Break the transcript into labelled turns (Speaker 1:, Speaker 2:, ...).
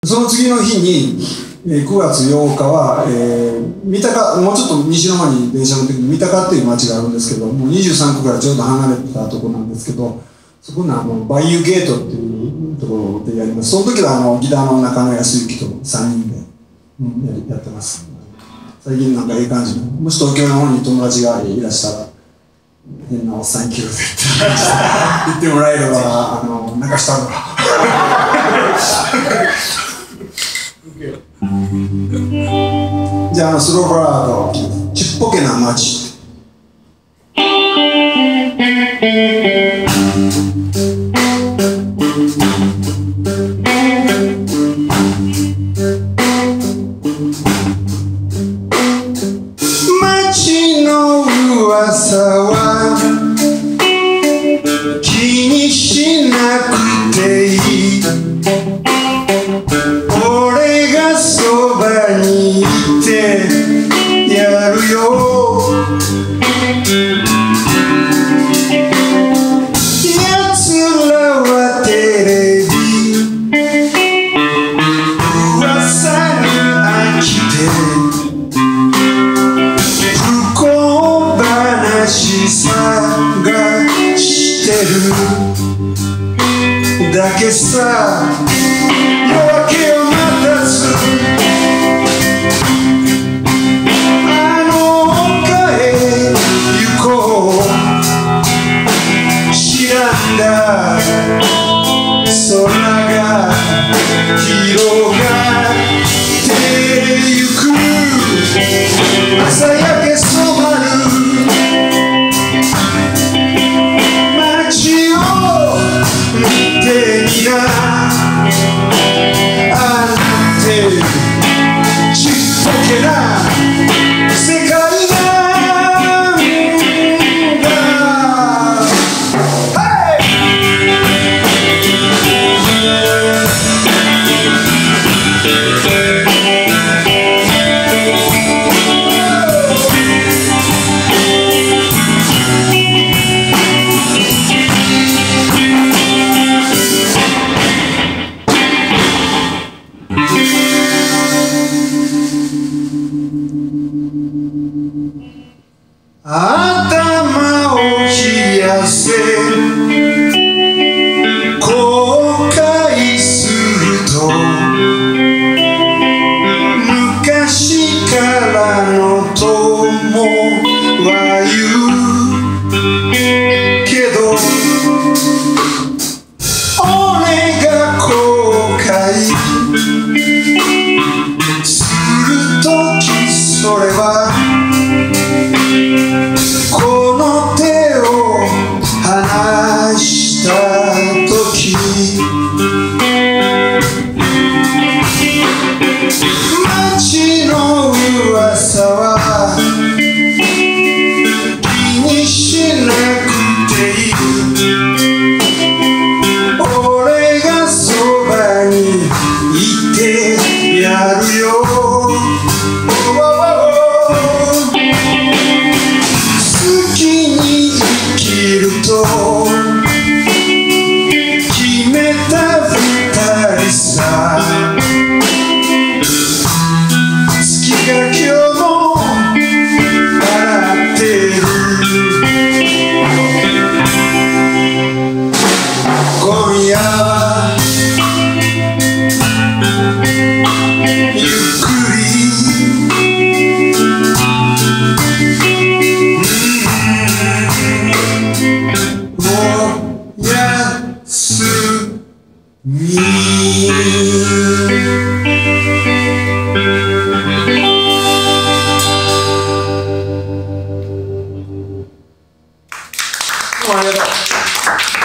Speaker 1: その次の日に、9月8日は、三鷹、もうちょっと西の方に電車の時に三鷹っていう町があるんですけど、もう23区からちょうど離れたところなんですけど、そこのバイユゲートっていうところでやります。その時はギターの中野康之と3人で、やってます。最近なんかいい感じの、もし東京の方に友達がいらしたら、変なおっさん来るぜって言ってもらえれば、なんかしたのか。じゃあスローフォワード、ちっぽけな街。街の噂は気にしなくていい。俺がそばにいてやるよ。奴らはテレビ噂に飽きて不幸話探してるだけさ。夜明けを待たず丘へ行こう。知らんだ空が広がってゆく。朝焼け染まる街を見てみな。ちっぽけな世界なんだ。頭を冷やせ後悔すると昔からの友は言うけど俺が後悔するときそれはこの手を離した時。街の噂は気にしなくていい。俺がそばにいてやるよ。決めた二人さ。月が今日も笑ってる。今夜はゆっくりありがとう。